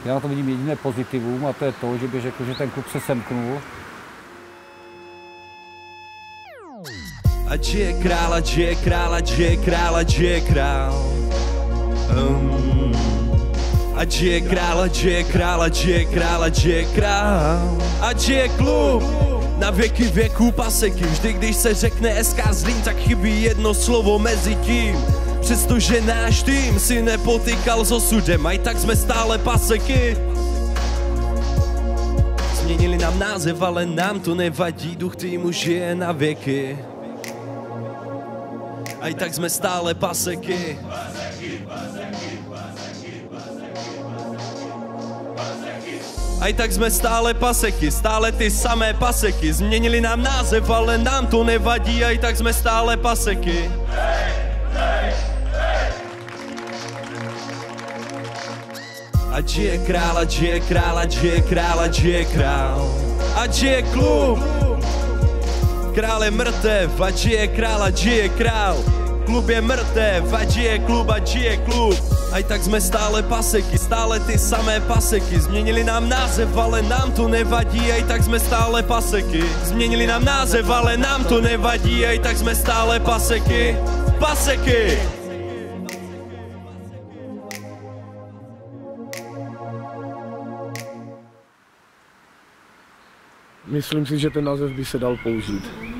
Já na to vidím jediné pozitivum a to je to, že bych řekl, že ten klub se semknul. Ať je král, ať je král, ať je král, ať je král. Ať je král, ať je král, ať je král, ať je král. Ať je klub na věky věků paseky. Vždy, když se řekne SK Zlín, tak chybí jedno slovo mezi tím. Přestože náš tým si nepotykal s osudem, aj tak jsme stále paseky. Změnili nám název, ale nám to nevadí, duch týmu žije na věky. Aj tak jsme stále paseky. Aj tak jsme stále paseky, stále ty samé paseky. Změnili nám název, ale nám to nevadí, aj tak jsme stále paseky. Ať je král, ať je král, ať je král, ať je král. Ať je klub, král je mrtev, ať je král, ať je král. Klub je mrtev, ať je klub, ať je klub. Aj tak jsme stále paseky, stále ty samé paseky. Změnili nám název, ale nám to nevadí, aj tak jsme stále paseky. Změnili nám název, ale nám to nevadí, aj tak jsme stále paseky. Paseky! Myslím si, že ten název by se dal použít.